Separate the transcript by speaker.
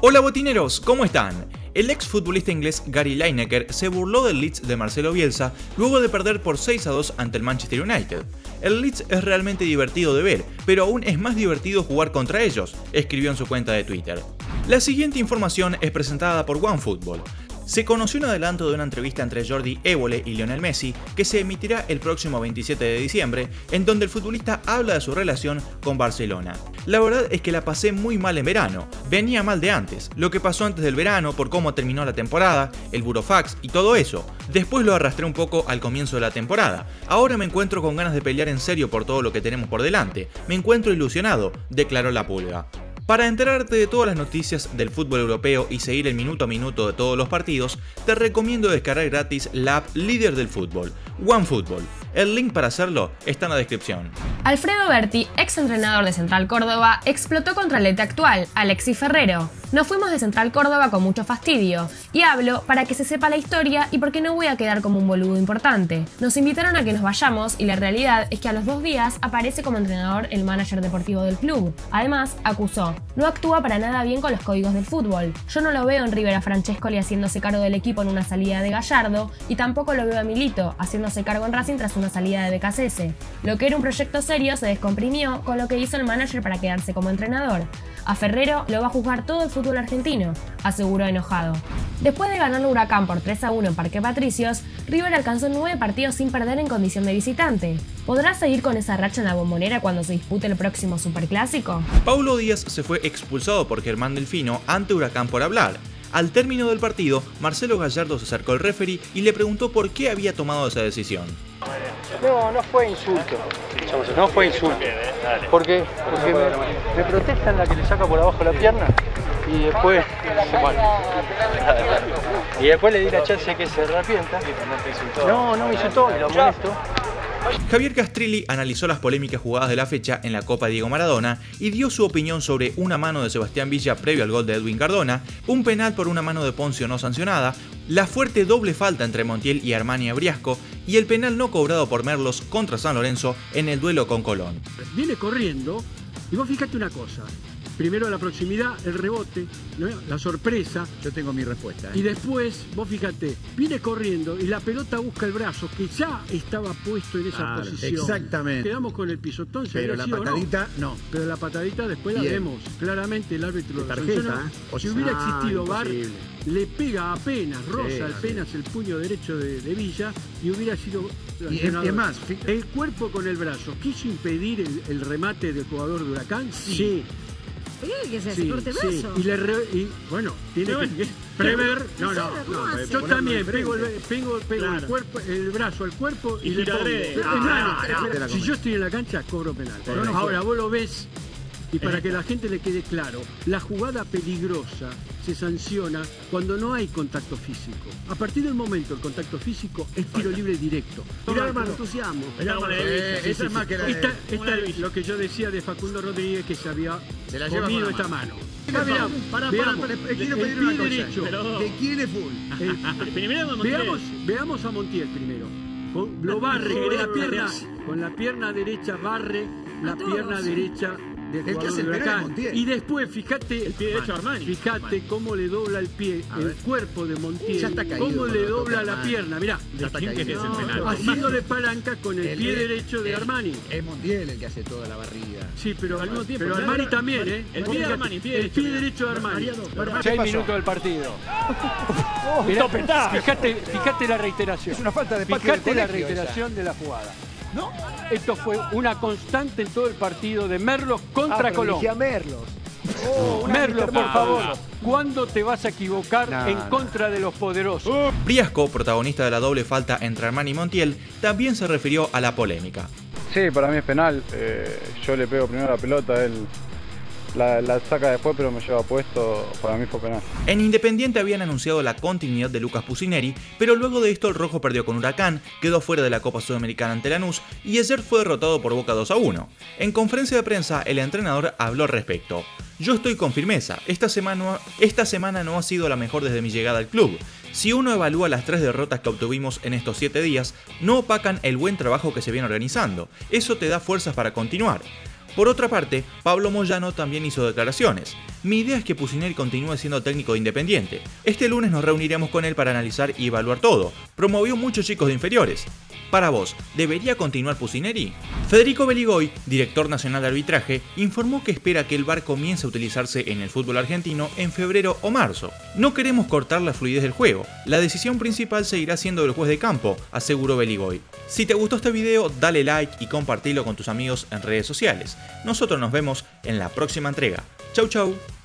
Speaker 1: Hola botineros, ¿cómo están? El ex futbolista inglés Gary Lineker se burló del Leeds de Marcelo Bielsa luego de perder por 6-2 ante el Manchester United. El Leeds es realmente divertido de ver, pero aún es más divertido jugar contra ellos, escribió en su cuenta de Twitter. La siguiente información es presentada por OneFootball. Se conoció un adelanto de una entrevista entre Jordi Évole y Lionel Messi que se emitirá el próximo 27 de diciembre, en donde el futbolista habla de su relación con Barcelona. La verdad es que la pasé muy mal en verano, venía mal de antes, lo que pasó antes del verano por cómo terminó la temporada, el burofax y todo eso. Después lo arrastré un poco al comienzo de la temporada. Ahora me encuentro con ganas de pelear en serio por todo lo que tenemos por delante. Me encuentro ilusionado, declaró la Pulga. Para enterarte de todas las noticias del fútbol europeo y seguir el minuto a minuto de todos los partidos, te recomiendo descargar gratis la app líder del fútbol, OneFootball. El link para hacerlo está en la descripción.
Speaker 2: Alfredo Berti, ex entrenador de Central Córdoba, explotó contra el DT actual, Alexis Ferrero. Nos fuimos de Central Córdoba con mucho fastidio, y hablo para que se sepa la historia y porque no voy a quedar como un boludo importante. Nos invitaron a que nos vayamos y la realidad es que a los 2 días aparece como entrenador el manager deportivo del club. Además, acusó: no actúa para nada bien con los códigos del fútbol. Yo no lo veo en River a Francescoli haciéndose cargo del equipo en una salida de Gallardo y tampoco lo veo a Milito haciéndose cargo en Racing tras una salida de Becasese. Lo que era un proyecto serio se descomprimió con lo que hizo el manager para quedarse como entrenador. A Ferrero lo va a juzgar todo el fútbol argentino, aseguró enojado. Después de ganar al Huracán por 3-1 en Parque Patricios, River alcanzó 9 partidos sin perder en condición de visitante. ¿Podrá seguir con esa racha en la Bombonera cuando se dispute el próximo Superclásico?
Speaker 1: Paulo Díaz se fue expulsado por Germán Delfino ante Huracán por hablar. Al término del partido, Marcelo Gallardo se acercó al referee y le preguntó por qué había tomado esa decisión.
Speaker 3: No fue insulto. No fue insulto. Porque me protestan la que le saca por abajo la pierna y después se muere. Y después le di la chance que se arrepienta. No me insultó, lo molesto.
Speaker 1: Javier Castrilli analizó las polémicas jugadas de la fecha en la Copa Diego Maradona y dio su opinión sobre una mano de Sebastián Villa previo al gol de Edwin Cardona, un penal por una mano de Poncio no sancionada, la fuerte doble falta entre Montiel y Armani Briasco y el penal no cobrado por Merlos contra San Lorenzo en el duelo con Colón.
Speaker 4: Viene corriendo y vos fíjate una cosa. Primero la proximidad, el rebote, ¿no? La sorpresa.
Speaker 5: Yo tengo mi respuesta.
Speaker 4: Y después, vos fíjate, viene corriendo y la pelota busca el brazo, que ya estaba puesto en esa posición.
Speaker 5: Exactamente.
Speaker 4: Quedamos con el pisotón.
Speaker 5: Pero la patadita, no.
Speaker 4: Pero la patadita después
Speaker 5: Bien.
Speaker 4: la vemos. Claramente el árbitro lo
Speaker 5: tarjeta,
Speaker 4: sanciona.
Speaker 5: ¿eh?
Speaker 4: Si hubiera existido VAR,
Speaker 5: imposible.
Speaker 4: le pega apenas, roza
Speaker 5: Sí,
Speaker 4: apenas el puño derecho de Villa y hubiera sido...
Speaker 5: Y es más,
Speaker 4: el cuerpo con el brazo. ¿Quiso impedir el remate del jugador de Huracán? Sí.
Speaker 6: Que se corte el brazo.
Speaker 4: Y bueno, tiene que prever. No. Yo también pego el cuerpo, el brazo al cuerpo y le pongo. Si yo estoy en la cancha, cobro penal. Ahora vos lo ves. Y para que la gente le quede claro, la jugada peligrosa se sanciona cuando no hay contacto físico. A partir del momento el contacto físico es tiro libre directo.
Speaker 6: Mirá, hermano, entusiasmo.
Speaker 5: esa es más que la
Speaker 4: Esta es lo que yo decía de Facundo Rodríguez, que se había comido esta mano.
Speaker 5: Quiero pedir una cosa. ¿De quién es full?
Speaker 4: Veamos a Montiel primero. Lo barre con la pierna derecha, barre la pierna derecha del jugador de Huracán. Y después, fíjate, el pie derecho de Armani. Fíjate cómo le dobla el pie, el cuerpo de Montiel.
Speaker 5: Ya está caído,
Speaker 4: cómo le dobla la pierna. Mirá, haciéndole palanca con el pie derecho de Armani.
Speaker 5: Es Montiel el que hace toda la barrida.
Speaker 4: Sí, pero al mismo tiempo. Pero Armani también, ¿eh?
Speaker 6: El pie de Armani,
Speaker 4: el pie derecho de Armani.
Speaker 7: 6 minutos del partido. Fíjate la reiteración.
Speaker 5: Es una falta de patio
Speaker 7: Fíjate
Speaker 5: del
Speaker 7: la
Speaker 5: colegio
Speaker 7: reiteración
Speaker 5: esa.
Speaker 7: de la jugada.
Speaker 5: ¿No?
Speaker 7: Esto fue una constante en todo el partido de Merlos contra Colón.
Speaker 5: Merlos.
Speaker 7: Merlos, por favor, ¿cuándo te vas a equivocar en contra de los poderosos?
Speaker 1: Briasco, protagonista de la doble falta entre Armani y Montiel, también se refirió a la polémica.
Speaker 8: Sí, para mí es penal. Yo le pego primero la pelota, él la saca después, pero me lleva puesto. Para mí fue penal.
Speaker 1: En Independiente habían anunciado la continuidad de Lucas Pusineri, pero luego de esto el rojo perdió con Huracán, quedó fuera de la Copa Sudamericana ante Lanús y ayer fue derrotado por Boca 2-1. En conferencia de prensa, el entrenador habló al respecto. Yo estoy con firmeza, esta semana no ha sido la mejor desde mi llegada al club. Si uno evalúa las 3 derrotas que obtuvimos en estos 7 días, no opacan el buen trabajo que se viene organizando. Eso te da fuerzas para continuar. Por otra parte, Pablo Moyano también hizo declaraciones. Mi idea es que Pusineri continúe siendo técnico de Independiente. Este lunes nos reuniremos con él para analizar y evaluar todo. Promovió muchos chicos de inferiores. Para vos, ¿debería continuar Pusineri? Federico Beligoy, director nacional de arbitraje, informó que espera que el VAR comience a utilizarse en el fútbol argentino en febrero o marzo. No queremos cortar la fluidez del juego. La decisión principal seguirá siendo del juez de campo, aseguró Beligoy. Si te gustó este video, dale like y compartilo con tus amigos en redes sociales. Nosotros nos vemos en la próxima entrega. Chau chau.